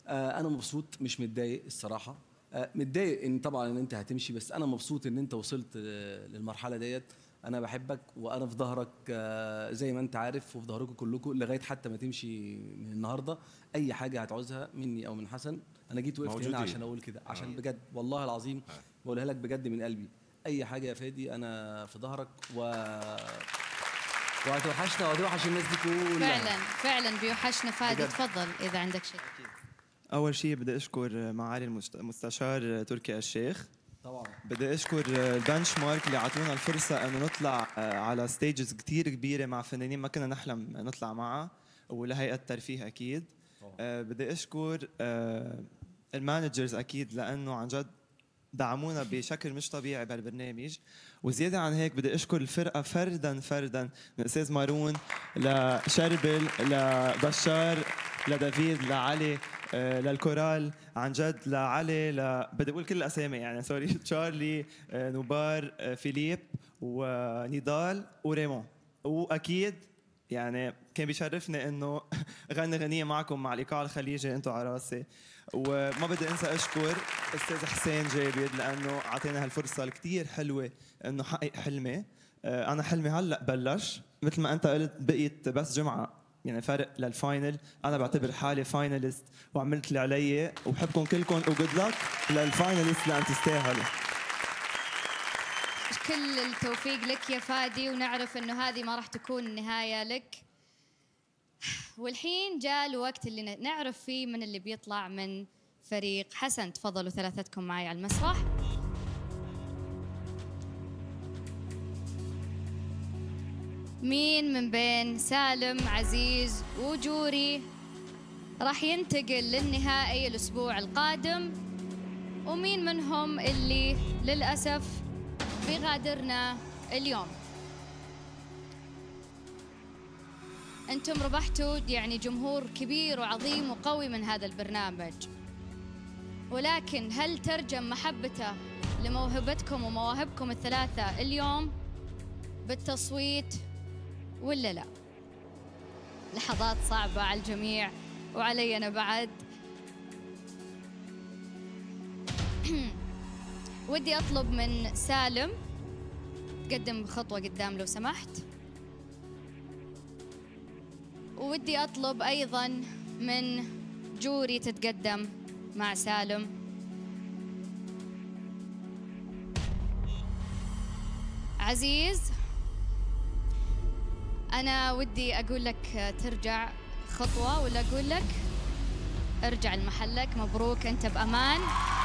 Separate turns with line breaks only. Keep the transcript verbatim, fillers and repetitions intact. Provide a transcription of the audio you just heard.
آه انا مبسوط مش متضايق الصراحه. آه متضايق ان طبعا ان انت هتمشي، بس انا مبسوط ان انت وصلت آه للمرحله ديت. انا بحبك وانا في ظهرك آه زي ما انت عارف، وفي ظهركم كلكم لغايه حتى ما تمشي من النهارده. اي حاجه هتعوزها مني او من حسن، انا جيت وقفت هنا عشان اقول كده، عشان بجد والله العظيم بقولها لك بجد من قلبي. اي حاجه يا فادي انا في ظهرك، و وهتوحشنا وهتوحش الناس دي كلها.
فعلا فعلا بيوحشنا فادي. تفضل اذا عندك شيء.
اول شيء بدي اشكر معالي المستشار تركي الشيخ.
طبعا
بدي اشكر البنش مارك اللي عطونا الفرصه انه نطلع على ستيجز كثير كبيره مع فنانين ما كنا نحلم نطلع معها، ولهيئه الترفيه اكيد. أه بدي اشكر أه المانجرز اكيد، لانه عن جد دعمونا بشكل مش طبيعي بهالبرنامج. وزياده عن هيك بدي اشكر الفرقه فردا فردا، من استاذ مارون لشربل لبشار لدافيد لعلي آه للكورال، عن جد لعلي ل... بدي اقول كل الاسامي يعني سوري، تشارلي آه نوبار آه فيليب ونضال وريمون. واكيد يعني كان بيشرفني انه غني غنيه معكم مع الايقاع الخليجي، انتم على راسي. وما بدي انسى اشكر استاذ حسين جابر، لانه اعطينا هالفرصه الكثير حلوه انه حقق حلمي. آه انا حلمي هلا بلش، مثل ما انت قلت بقيت بس جمعه يعني فرق للفاينل. انا بعتبر حالي فاينلست وعملت اللي علي، وبحبكم كلكم وجود لك للفاينلست لان تستاهلوا.
كل التوفيق لك يا فادي، ونعرف انه هذه ما راح تكون النهايه لك. والحين جاء الوقت اللي نعرف فيه من اللي بيطلع من فريق حسن. تفضلوا ثلاثتكم معي على المسرح. مين من بين سالم عزيز وجوري راح ينتقل للنهائي الأسبوع القادم، ومين منهم اللي للأسف بيغادرنا اليوم؟ أنتم ربحتوا يعني جمهور كبير وعظيم وقوي من هذا البرنامج، ولكن هل ترجم محبته لموهبتكم ومواهبكم الثلاثة اليوم بالتصويت ولا لا؟ لحظات صعبة على الجميع وعلي أنا بعد. ودي أطلب من سالم تقدم خطوة قدام لو سمحت، وودي أطلب أيضاً من جوري تتقدم مع سالم. عزيز أنا ودي أقول لك ترجع خطوة، ولا أقول لك ارجع لمحلك؟ مبروك أنت بأمان.